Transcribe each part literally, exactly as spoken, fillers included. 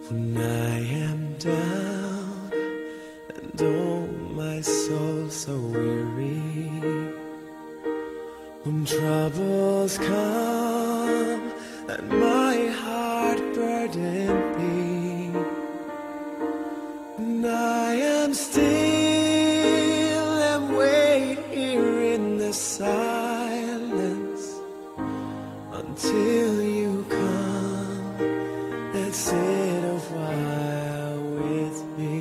When I am down and oh my soul so weary, when troubles come and my heart burden be, and I am still and wait here in the silence until you come and sit a while with me.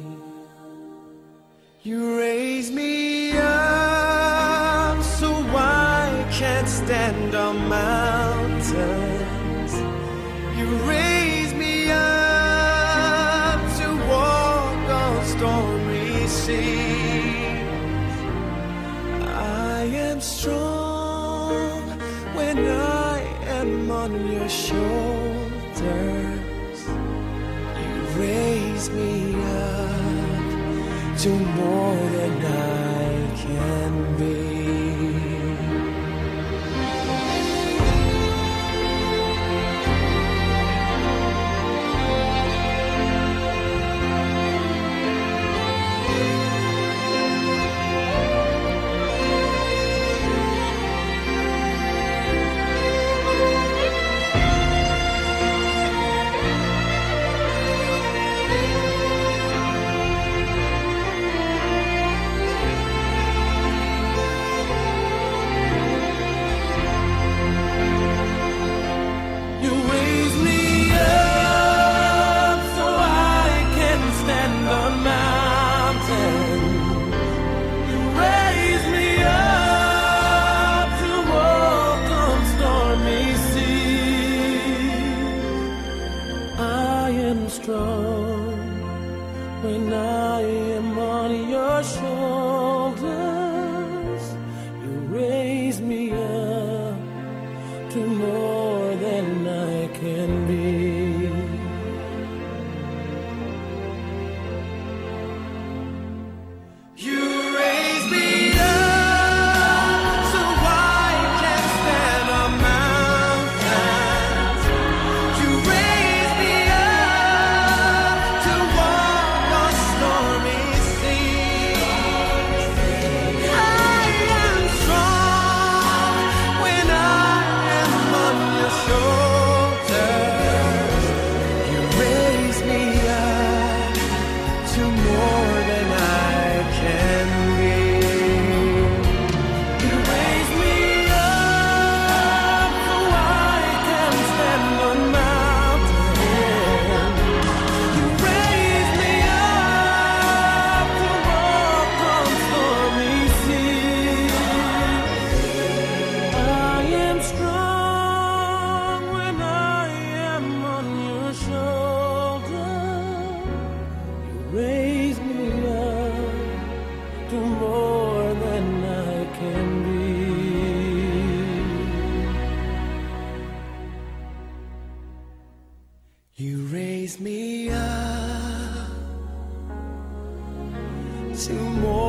You raise me up so I can't stand on mountains. You raise me up to walk on stormy seas. I am strong when I am on your shoulders. You raise me up to more than I can be. Strong when I am on your shoulders. You raise me up to more than I can be. You raise me up so I can stand on mountains. You raise me raise me up to more than I can be. You raise me up to more